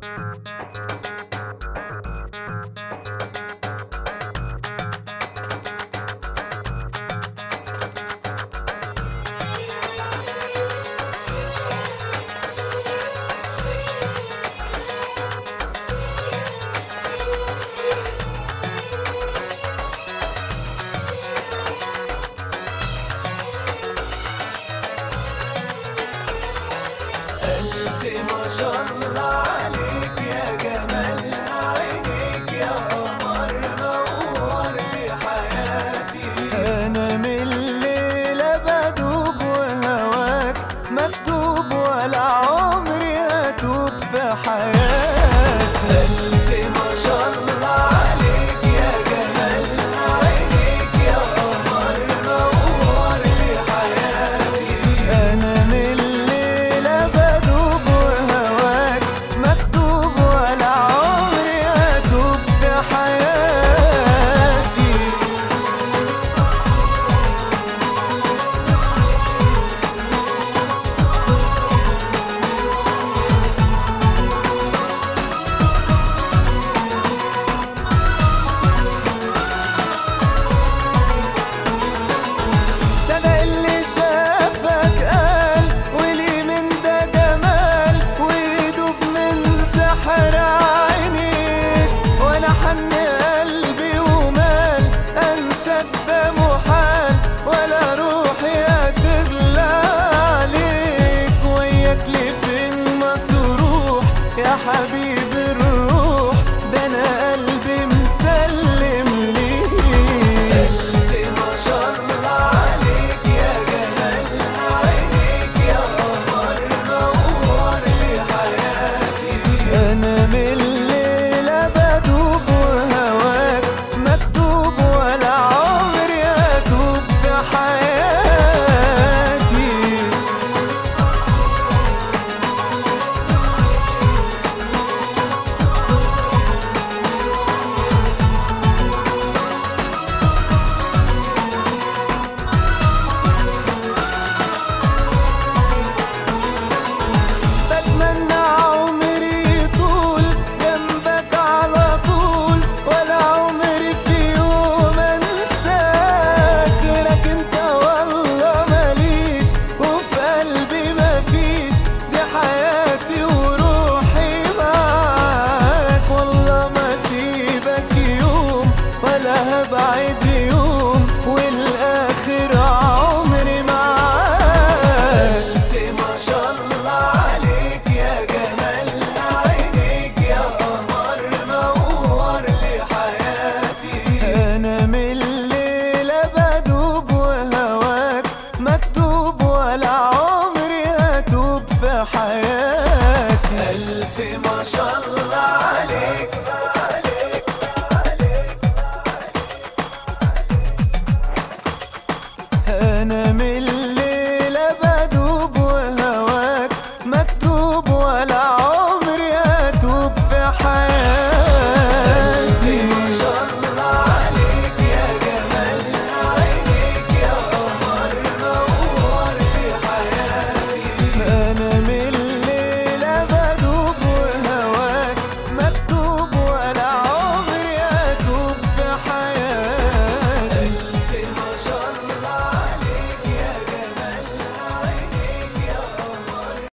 ما شاء الله عليك يا جمال عينيك يا قمر نور لي حياتي. أنا من الليلة بدوب وهواك مكتوب ولا عمري أتوب في حياتي. ألف ما شاء الله عليك يا جمال عينيك يا قمر نور لي حياتي. أنا من الليلة بدوب وهواك مكتوب ولا عمري أتوب في حياتي. صدق اللي شافك قال ولي من ده جمال ويدوب من سحر عينيك. وانا حن قلبي ومال انساك ده محال ولا روحي هتغلى عليك. وياك لفين ما تروح يا حبيب الروح ده انا قلبي مسلم ليك. ألف ما شاء الله عليك يا جمال عينيك يا قمر نور لي حياتي. أنا من الليلة بدوب وهواك مكتوب ولا عمري أتوب في حياتي. بتمنى عمري يطول جنبك على طول ولا عمري في يوم انساك. غيرك انت والله ماليش وفي قلبي مفيش دي حياتي وروحي معاك. والله ما سيبك يوم ولا هبعد يوم والاخر عمري معاك. ألف ما شاء الله عليك يا جمال عينيك يا قمر نور لي حياتي. أنا من الليلة بدوب وهواك مكتوب ولا عمري أتوب في حياتي. ألف ما شاء الله عليك. أنا من الليلة بدوب وهواك مكتوب ولا عمري